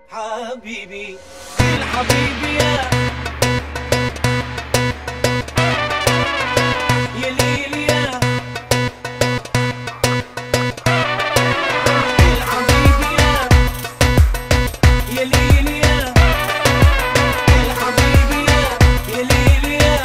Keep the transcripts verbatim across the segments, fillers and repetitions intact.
حبيبي الحبيبي يا يا ليل يا الحبيبي يا يا ليل يا الحبيبي يا يا ليل يا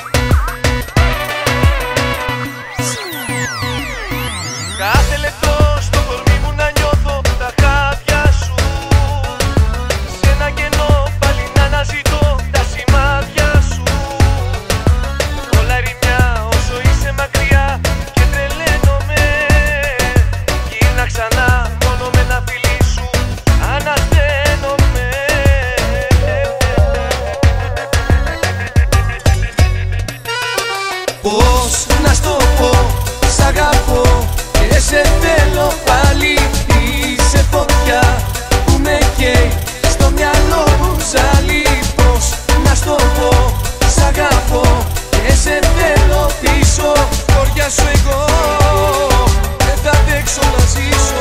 Κάθε λεπτό στο κορμί μου να νιώθω τα χάδια σου. Σε ένα κενό πάλι να αναζητώ τα σημάδια σου. Όλα ερημιά όσο είσαι μακριά και τρελαίνομαι. Γύρνα ξανά μόνο με ένα φιλί σου ανασταίνομαι. Πώς να στο πω, σ' αγαπώ και σε θέλω πάλι. Είσαι φωτιά που με καίει, στο μυαλό μου ζαλεί. Πώς να στο πω, σ' αγαπώ και σε θέλω πίσω. Χωριά σου εγώ δεν θα αντέξω να ζήσω.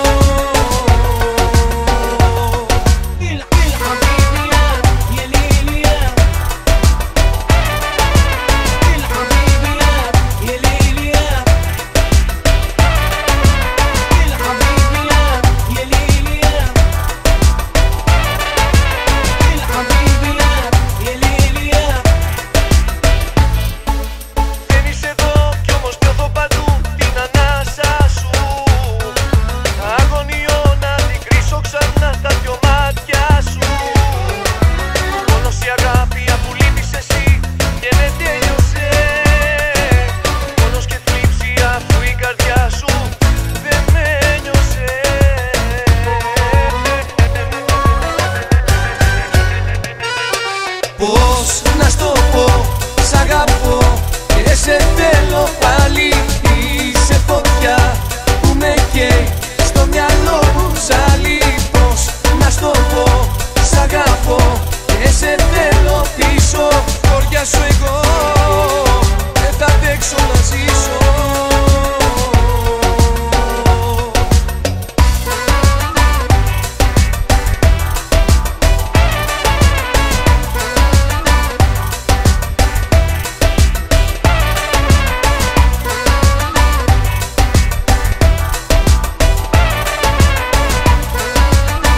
Πώς να στο πω, σ' αγαπώ και σε θέλω πάλι. Είσαι φωτιά που με καίει, στο μυαλό μου ζαλεί. Πώς να στο πω, σ' αγαπώ και σε θέλω πίσω. Χωριά σου εγώ δεν θα αντέξω να ζήσω.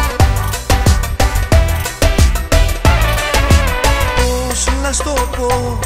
Να στο πω,